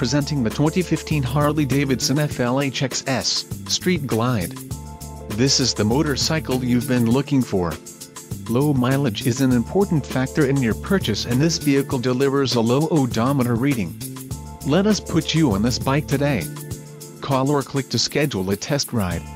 presenting the 2015 Harley-Davidson FLHXS Street Glide. This is the motorcycle you've been looking for. Low mileage is an important factor in your purchase, and this vehicle delivers a low odometer reading. Let us put you on this bike today. Call or click to schedule a test ride.